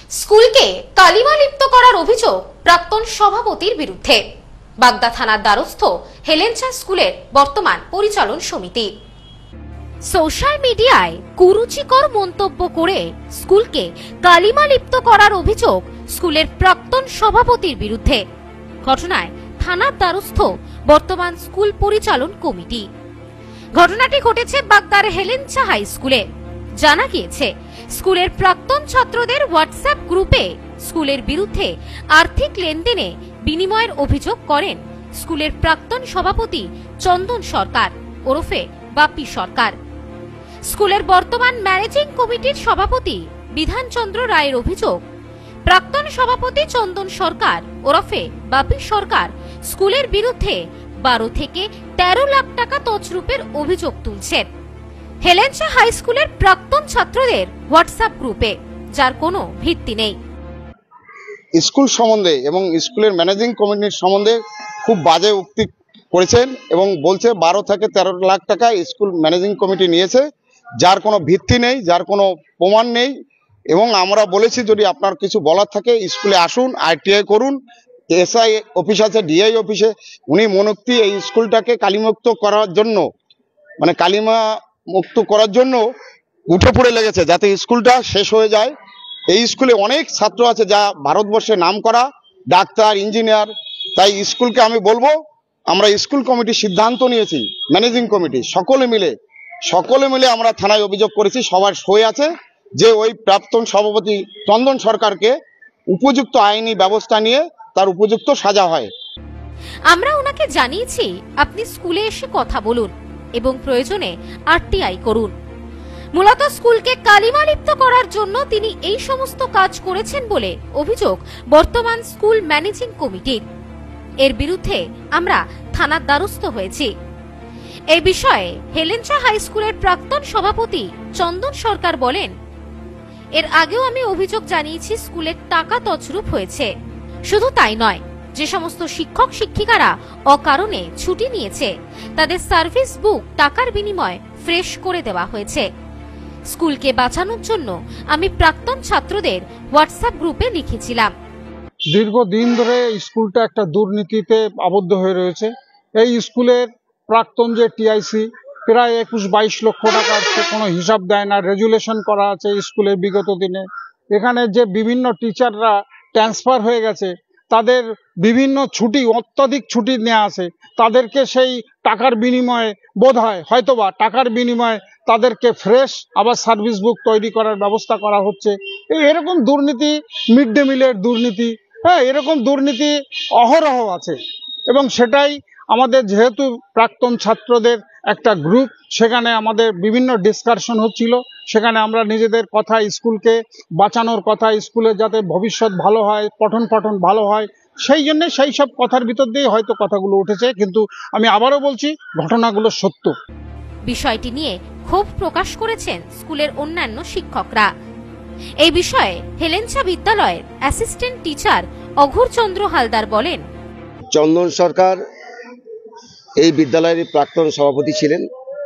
স্কুলকে কালিমা লিপ্ত করার অভিযোগ প্রাক্তন সভাপতির বিরুদ্ধে। বাগদা থানার দ্বারস্থ হেলেঞ্চা স্কুলের বর্তমান পরিচালন সমিতি। সোশ্যাল মিডিয়ায় কুরুচিকর মন্তব্য করে স্কুলকে কালিমা লিপ্ত করার অভিযোগ স্কুলের প্রাক্তন সভাপতির বিরুদ্ধে। ঘটনায় থানার দ্বারস্থ বর্তমান স্কুল পরিচালন কমিটি। ঘটনাটি ঘটেছে বাগদার হেলেঞ্চা হাই স্কুলে। জানা গিয়েছে, স্কুলের প্রাক্তন ছাত্রদের হোয়াটসঅ্যাপ গ্রুপে স্কুলের বিরুদ্ধে আর্থিক লেনদেনে বিনিময়ের অভিযোগ করেন স্কুলের প্রাক্তন সভাপতি চন্দন সরকার ওরফে বাপ্পি সরকার। স্কুলের বর্তমান ম্যানেজিং কমিটির সভাপতি বিধানচন্দ্র রায়ের অভিযোগ, প্রাক্তন সভাপতি চন্দন সরকার ওরফে বাপ্পি সরকার স্কুলের বিরুদ্ধে 12 থেকে 13 লাখ টাকা তছরূপের অভিযোগ তুলছেন হেলেঞ্চা হাই স্কুলের প্রাক্তন ছাত্রদের হোয়াটসঅ্যাপ গ্রুপে, যার কোনো ভিত্তি নেই। স্কুল সম্বন্ধে এবং স্কুলের ম্যানেজিং কমিটির সম্বন্ধে খুব বাজে উক্তি করেছেন এবং বলছে 12 থেকে 13 লাখ টাকা স্কুল ম্যানেজিং কমিটি নিয়েছে, যার কোনো ভিত্তি নেই, যার কোনো প্রমাণ নেই। এবং আমরা বলেছি, যদি আপনার কিছু বলার থাকে স্কুলে আসুন, আইটিআই করুন, এসআই অফিস আছে, ডিআই অফিসে। উনি মনোক্তি এই স্কুলটাকে কালিমুক্ত করার জন্য, মানে কালিমা মুক্ত করার জন্য উঠে পড়ে লেগেছে, যাতে স্কুলটা শেষ হয়ে যায়। এই স্কুলে অনেক ছাত্র আছে যা ভারতবর্ষে নাম করা, ডাক্তার, ইঞ্জিনিয়ার। তাই স্কুলকে আমি বলবো, আমরা স্কুল কমিটি সিদ্ধান্ত নিয়েছি, ম্যানেজিং কমিটি সকলে মিলে আমরা থানায় অভিযোগ করেছি, সবার সই আছে, যে ওই প্রাক্তন সভাপতি চন্দন সরকারকে উপযুক্ত আইনি ব্যবস্থা নিয়ে তার উপযুক্ত সাজা হয়। আমরা ওনাকে জানিয়েছি, আপনি স্কুলে এসে কথা বলুন এবং প্রয়োজনে আরটিআই করুন। মূলত স্কুলকে কালিমা লিপ্ত করার জন্য তিনি এই সমস্ত কাজ করেছেন বলে অভিযোগ বর্তমান স্কুল ম্যানেজিং কমিটির। এর বিরুদ্ধে আমরা থানার দ্বারস্থ হয়েছি। এই বিষয়ে হেলেঞ্চা হাই স্কুলের প্রাক্তন সভাপতি চন্দন সরকার বলেন, এর আগেও আমি অভিযোগ জানিয়েছি স্কুলের টাকা তছরূপ হয়েছে। শুধু তাই নয়, যে সমস্ত শিক্ষক শিক্ষিকারা অকারণে ছুটি নিয়েছে তাদের সার্ভিস বুক টাকার বিনিময়ে ফ্রেশ করে দেওয়া হয়েছে। স্কুলকে বাঁচানোর জন্য আমি প্রাক্তন ছাত্রদের হোয়াটসঅ্যাপ গ্রুপে লিখেছিলাম। দীর্ঘদিন ধরে স্কুলটা একটা দুর্নীতিতে আবদ্ধ হয়ে রয়েছে। এই স্কুলের প্রাক্তন যে টিআইসি প্রায় 21-22 লক্ষ টাকার কোনো হিসাব দেয় না। রেজুলেশন করা আছে স্কুলে বিগত দিনে। এখানে যে বিভিন্ন টিচাররা ট্রান্সফার হয়ে গেছে, তাদের বিভিন্ন ছুটি, অত্যধিক ছুটি নেওয়া আছে, তাদেরকে সেই টাকার বিনিময়ে হয়তোবা টাকার বিনিময়ে তাদেরকে ফ্রেশ আবার সার্ভিস বুক তৈরি করার ব্যবস্থা করা হচ্ছে। এরকম দুর্নীতি, মিড ডে মিলের দুর্নীতি, এরকম দুর্নীতি অহরহ আছে। এবং সেটাই আমাদের, যেহেতু প্রাক্তন ছাত্রদের একটা গ্রুপ, সেখানে আমাদের বিভিন্ন ডিসকাশন হচ্ছিল। সেখানে আমরা নিজেদের কথা, স্কুলকে বাঁচানোর কথা, স্কুলে যাতে ভবিষ্যৎ ভালো হয়, পঠন পাঠন ভালো হয়, সেই জন্য সেই সব কথার ভিতর দিয়ে হয়তো কথাগুলো উঠেছে। কিন্তু আমি আবারও বলছি, ঘটনাগুলো সত্য। বিষয়টি নিয়ে ক্ষোভ প্রকাশ করেছেন স্কুলের অন্যান্য শিক্ষকরা। এই বিষয়ে হেলেঞ্চা বিদ্যালয়ের অ্যাসিস্ট্যান্ট টিচার অঘোরচন্দ্র হালদার বলেন, চন্দন সরকার এই বিদ্যালয়ের প্রাক্তন সভাপতি ছিলেন।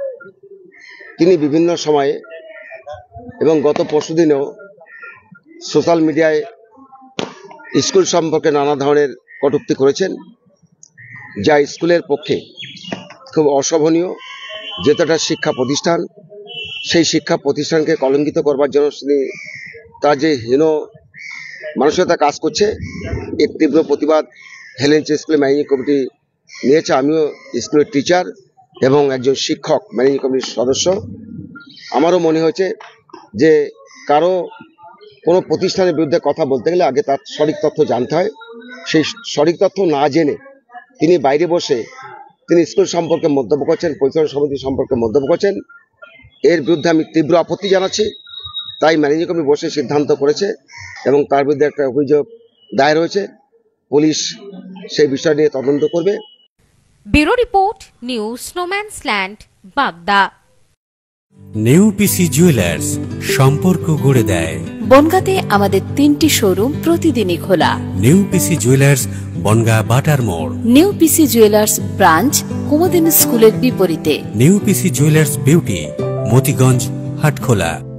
তিনি বিভিন্ন সময়ে এবং গত পরশুদিনেও সোশ্যাল মিডিয়ায় স্কুল সম্পর্কে নানা ধরনের কটূক্তি করেছেন, যা স্কুলের পক্ষে খুব অশোভনীয়। যেহেতু একটা শিক্ষা প্রতিষ্ঠান, সেই শিক্ষা প্রতিষ্ঠানকে কলঙ্কিত করবার জন্য তিনি তার যে হীন মানসিকতা কাজ করছে, এর তীব্র প্রতিবাদ হেলেঞ্চা স্কুলের ম্যানেজিং কমিটি নিয়েছে। আমিও স্কুলের টিচার এবং একজন শিক্ষক, ম্যানেজিং কমিটির সদস্য। আমারও মনে হয়েছে যে কারো কোনো প্রতিষ্ঠানের বিরুদ্ধে কথা বলতে গেলে আগে তার সঠিক তথ্য জানতে হয়। সেই সঠিক তথ্য না জেনে তিনি বাইরে বসে তিনি স্কুল সম্পর্কে মন্তব্য করছেন, পরিচালনা সমিতি সম্পর্কে মন্তব্য করছেন। এর বিরুদ্ধে আমি তীব্র আপত্তি জানাচ্ছি। তাই ম্যানেজিং কমিটি বসে সিদ্ধান্ত করেছে এবং তার বিরুদ্ধে একটা অভিযোগ দায়ের হয়েছে। পুলিশ সেই বিষয় নিয়ে তদন্ত করবে। Bureau report, news no man's land, Bagda. New PC jewellers, সম্পর্ক গড়ে দেয়। বনগাঁতে আমাদের 3টি শোরুম প্রতিদিনই খোলা। নিউ পিসি জুয়েলার্স, বনগাঁ বাটার মোড়। New PC jewellers branch, Kumudini স্কুলের বিপরীতে। New PC jewellers beauty, Motiganj, Hatkhola.